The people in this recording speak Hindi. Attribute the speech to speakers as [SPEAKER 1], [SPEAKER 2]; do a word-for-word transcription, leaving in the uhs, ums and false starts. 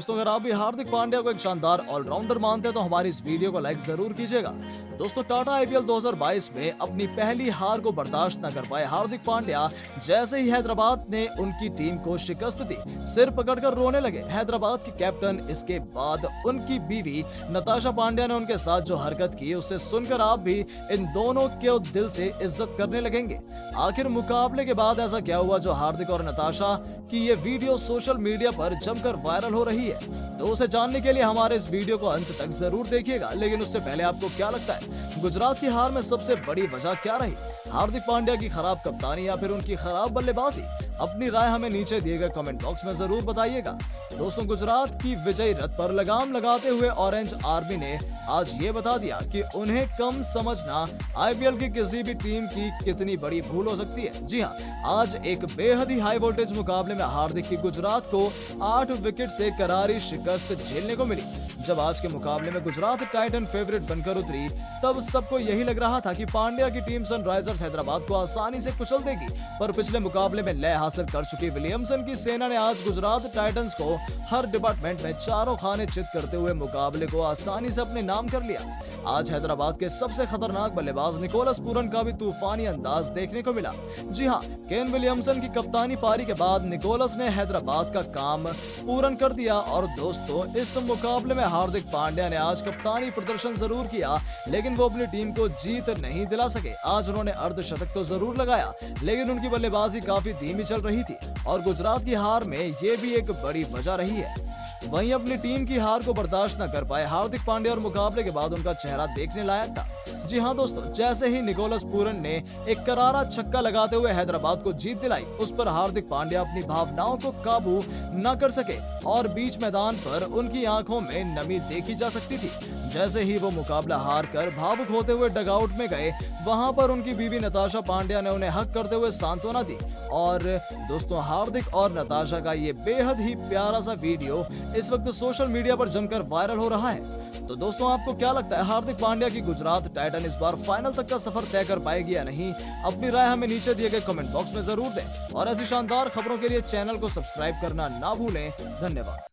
[SPEAKER 1] दोस्तों अगर आप भी हार्दिक पांड्या को एक शानदार ऑलराउंडर मानते हैं तो हमारी इस वीडियो को लाइक जरूर कीजिएगा। दोस्तों टाटा आईपीएल दो हज़ार बाईस में अपनी पहली हार को बर्दाश्त न कर पाए हार्दिक पांड्या जैसे ही हैदराबाद ने उनकी टीम को शिकस्त दी सिर पकड़कर रोने लगे। हैदराबाद की कैप्टन इसके बाद उनकी बीवी नताशा पांड्या ने उनके साथ जो हरकत की उससे सुनकर आप भी इन दोनों के दिल से इज्जत करने लगेंगे। आखिर मुकाबले के बाद ऐसा क्या हुआ जो हार्दिक और नताशा की ये वीडियो सोशल मीडिया पर जमकर वायरल हो रही है? तो उसे जानने के लिए हमारे इस वीडियो को अंत तक जरूर देखिएगा। लेकिन उससे पहले आपको क्या लगता है गुजरात की हार में सबसे बड़ी वजह क्या रही? हार्दिक पांड्या की खराब कप्तानी या फिर उनकी खराब बल्लेबाजी? अपनी राय हमें नीचे दिए गए कमेंट बॉक्स में जरूर बताइएगा। दोस्तों गुजरात की विजयी रथ पर लगाम लगाते हुए ऑरेंज आर्मी ने आज ये बता दिया कि उन्हें कम समझना आईपीएल की किसी भी टीम की कितनी बड़ी भूल हो सकती है। जी हाँ, आज एक बेहद ही हाई वोल्टेज मुकाबले में हार्दिक की गुजरात को आठ विकेट से करारी शिकस्त झेलने को मिली। जब आज के मुकाबले में गुजरात टाइटन फेवरेट बनकर उतरी तब सबको यही लग रहा था कि पांड्या की टीम सनराइजर्स हैदराबाद को आसानी से कुचल देगी, पर पिछले मुकाबले में लय हासिल कर चुकी विलियमसन की सेना ने आज गुजरात टाइटंस को हर डिपार्टमेंट में चारों खाने चित करते हुए मुकाबले को आसानी से अपने नाम कर लिया। आज हैदराबाद के सबसे खतरनाक बल्लेबाज निकोलस पूरन का भी तूफानी अंदाज देखने को मिला। जी हाँ, केन विलियमसन की कप्तानी पारी के बाद निकोलस ने हैदराबाद का काम पूरन कर दिया। और दोस्तों इस मुकाबले में हार्दिक पांड्या ने आज कप्तानी प्रदर्शन जरूर किया लेकिन वो अपनी टीम को जीत नहीं दिला सके। आज उन्होंने अर्धशतक तो जरूर लगाया लेकिन उनकी बल्लेबाजी काफी धीमी चल रही थी और गुजरात की हार में ये भी एक बड़ी वजह रही है। वहीं अपनी टीम की हार को बर्दाश्त न कर पाए हार्दिक पांड्या और मुकाबले के बाद उनका चेहरा देखने लायक था। जी हाँ दोस्तों, जैसे ही निकोलस पूरन ने एक करारा छक्का लगाते हुए हैदराबाद को जीत दिलाई उस पर हार्दिक पांड्या अपनी भावनाओं को काबू न कर सके और बीच मैदान पर उनकी आंखों में नमी देखी जा सकती थी। जैसे ही वो मुकाबला हार कर भावुक होते हुए डगआउट में गए वहां पर उनकी बीवी नताशा पांड्या ने उन्हें हक करते हुए सांत्वना दी। और दोस्तों हार्दिक और नताशा का ये बेहद ही प्यारा सा वीडियो इस वक्त सोशल मीडिया पर जमकर वायरल हो रहा है। तो दोस्तों आपको क्या लगता है हार्दिक पांड्या की गुजरात टाइटन इस बार फाइनल तक का सफर तय कर पाएगी या नहीं? अपनी राय हमें नीचे दिए गए कमेंट बॉक्स में जरूर दें और ऐसी शानदार खबरों के लिए चैनल को सब्सक्राइब करना ना भूलें। धन्यवाद।